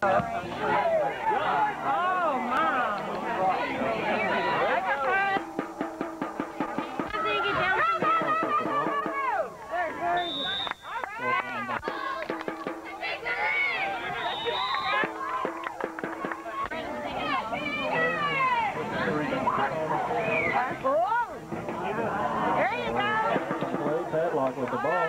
Padlock with the ball.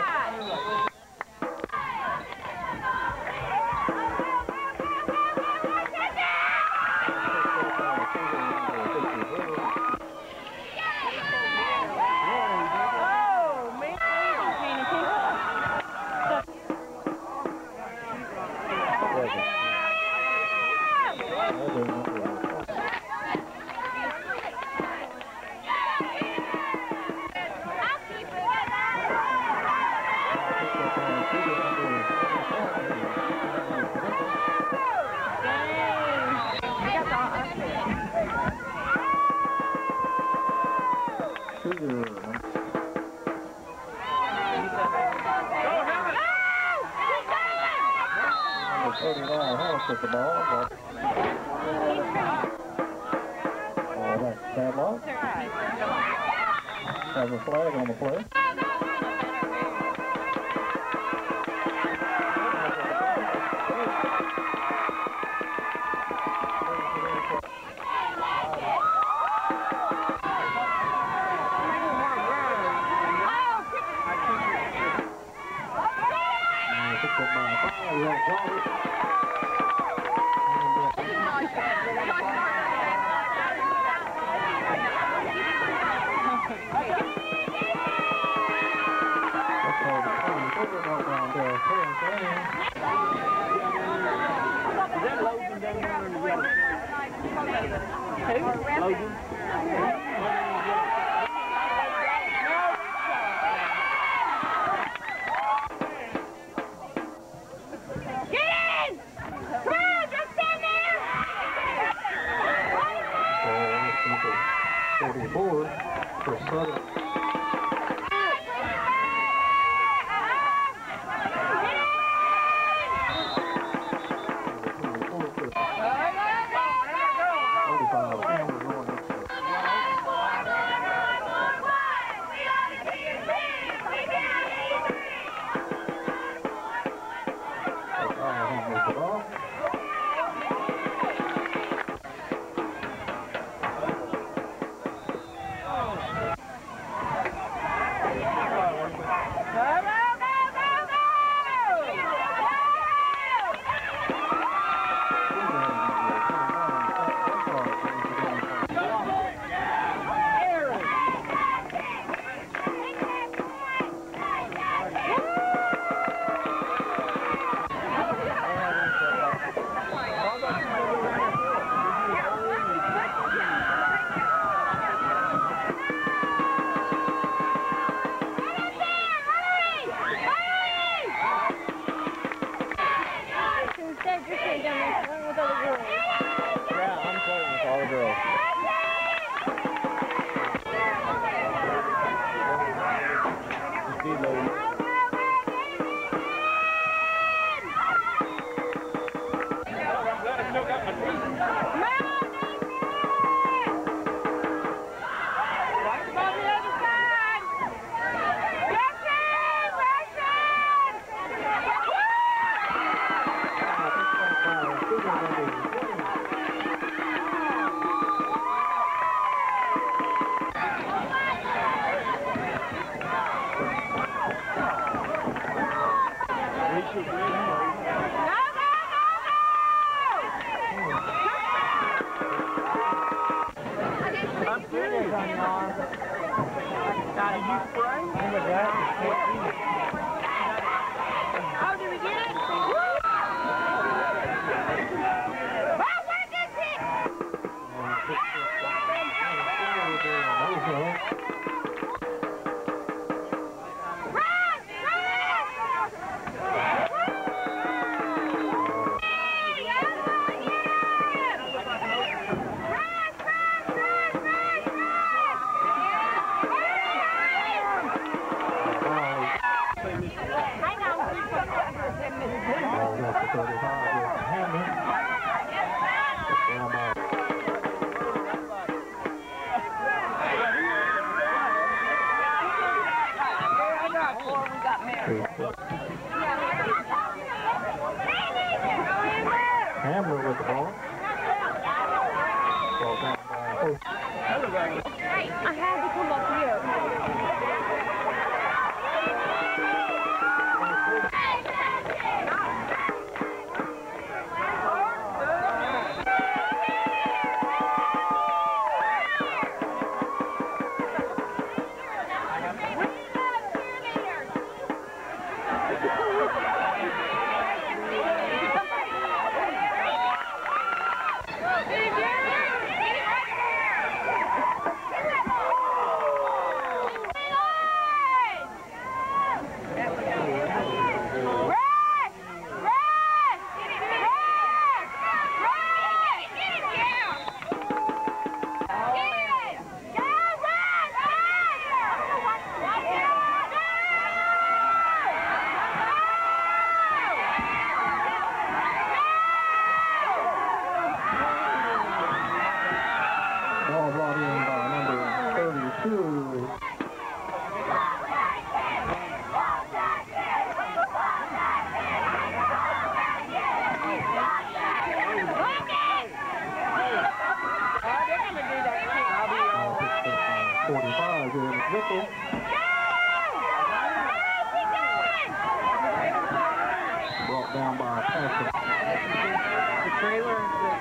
With the ball, that's Padlock. Have a flag on the play. 35 is Hamlin. Down by Hamlin with the ball. Ball down by I had to come up here. ball brought in by number 32. Brought down by Patrick. The trailer,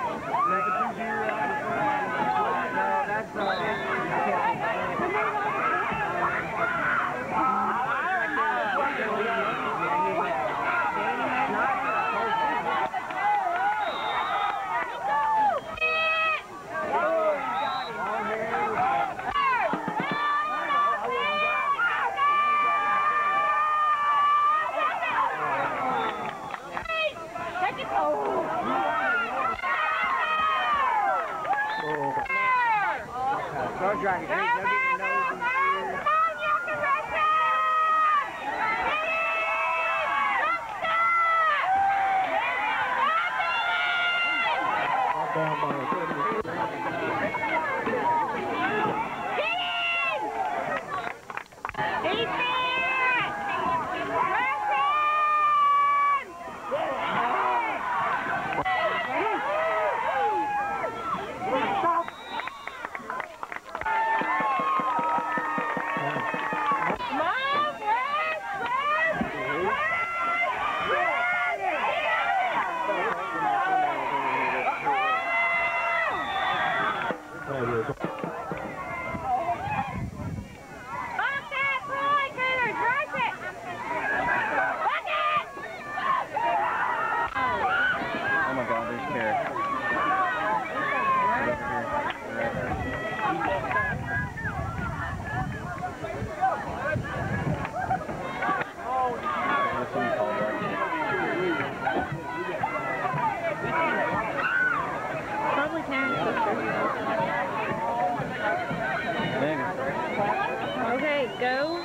okay, go.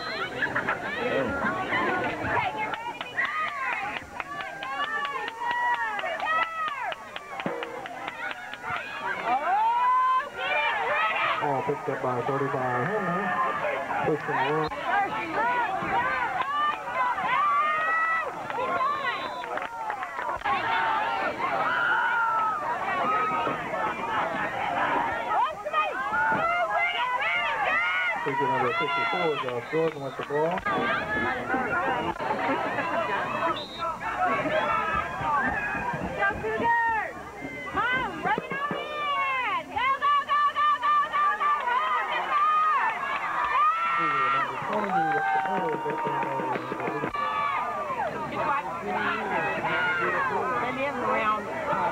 Ball picked up by 35 Henry. Pushing the run. Taking number 54 is Jordan with the ball. Go Cougars! Mom, run it on in! Go, go, go, go, go, go, go, go! Number 20 with the ball. Send him around.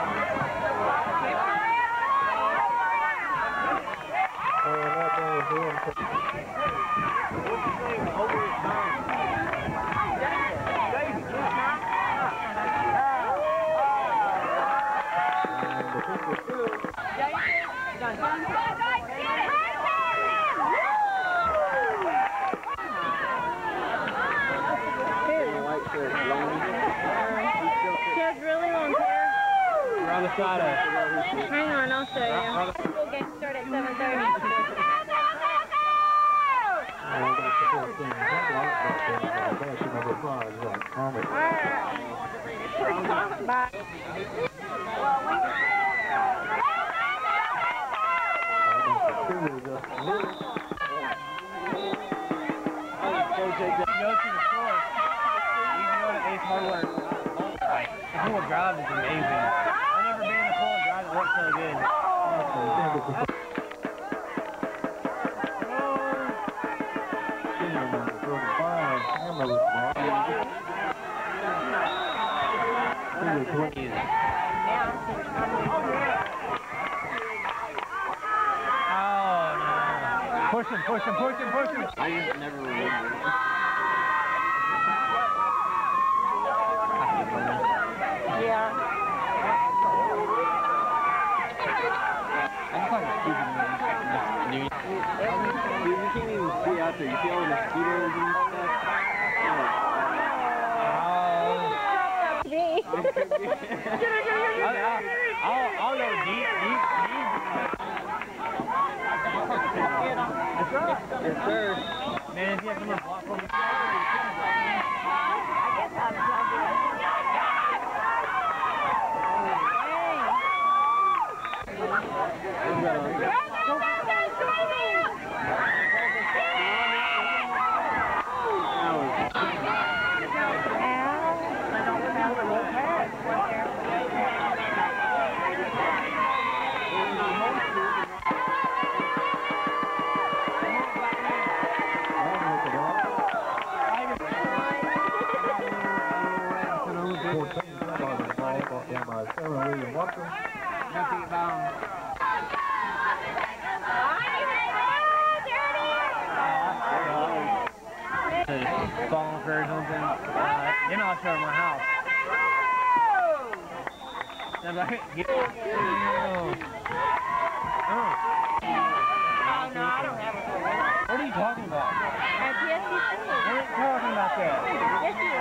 That ball is in. white shirt, long. try to. Hang on, I'll show you. Full game start at 7:30. Bye. Hardware. The pool drive is amazing. I've never been in a pool and drive that works so good. Oh no. Push him, push him, push him, push him. I just never remember. Yeah. I just like stupid movies. Dude, you can't even see out there. You see all the mosquitoes and stuff? I'll go deep. Yes, sir. Man, if you have someone block for me. Falling for or something. You're not sure of my house. I'm like, Oh, no, I don't have a phone. what are you talking about? At PSC. What are you talking about that? Yes, you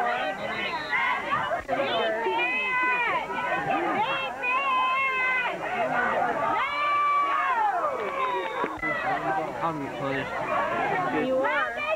are. I'm punished. You are.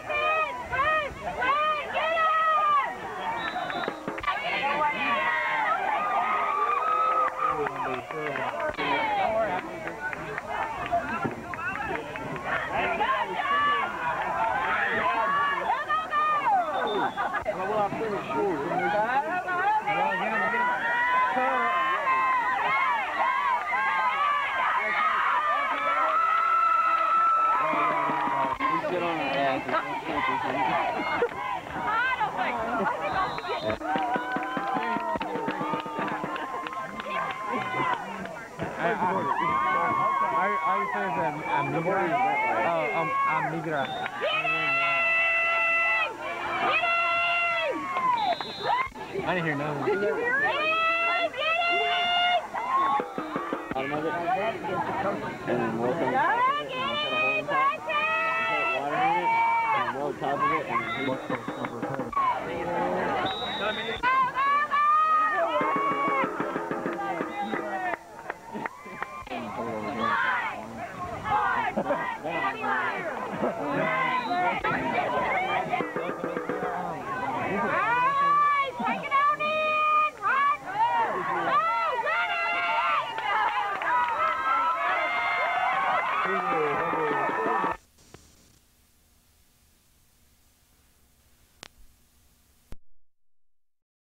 I'm Migra. I didn't hear nothing. Bottom of it. And then we'll come and put a hole in top. And put water in it. And roll top of it. And He